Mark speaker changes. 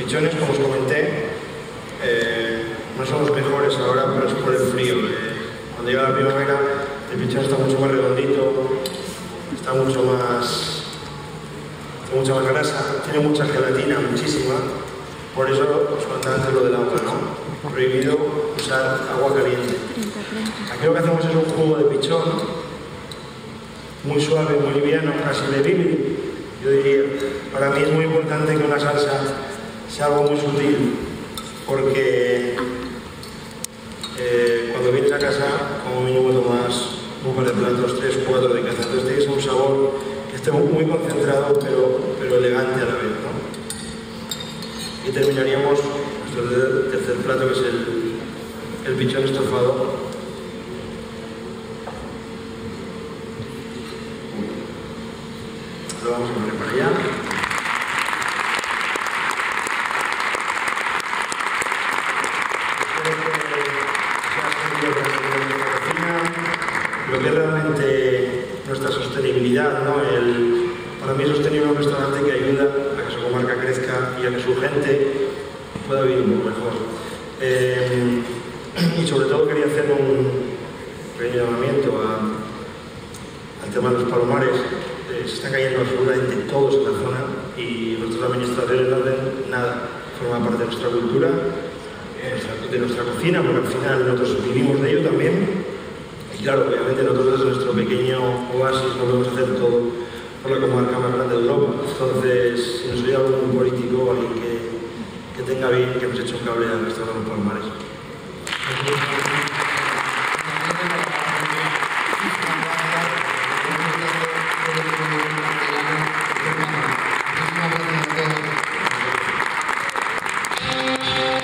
Speaker 1: pichones, como os comenté, no son los mejores ahora, pero es por el frío. Cuando llega la primavera, el pichón está mucho más redondito, está mucha más grasa, tiene mucha gelatina, muchísima. Por eso os contaba antes lo del agua, ¿no? Prohibido usar agua caliente. Aquí lo que hacemos es un jugo de pichón, muy suave, muy liviano, casi bebible, yo diría. Para mí es muy importante que una salsa sea algo muy sutil, porque cuando vienes a casa, como mínimo tomas un par de platos, 3 o 4 de casa. Entonces tienes un sabor que esté muy concentrado, pero elegante a la vez, ¿no? Y terminaríamos nuestro tercer plato, que es el pichón estofado. Lo vamos a poner para allá. Lo que es realmente nuestra sostenibilidad, ¿no? Para mí es sostenible un restaurante que ayuda a que su comarca crezca y a que su gente pueda vivir un poco mejor. Y sobre todo quería hacer un pequeño llamamiento al tema de los palomares. Se están cayendo absolutamente todos en la zona y nuestras administraciones no hacen nada. Forma parte de nuestra cultura, de nuestra cocina, porque al final nosotros vivimos de ello también. Y claro, obviamente nosotros desde nuestro pequeño oasis no podemos hacer todo por la comarca más grande de Europa. Entonces, si nos oye algún político o alguien que tenga bien, que nos eche un cable al restaurante Los Palomares.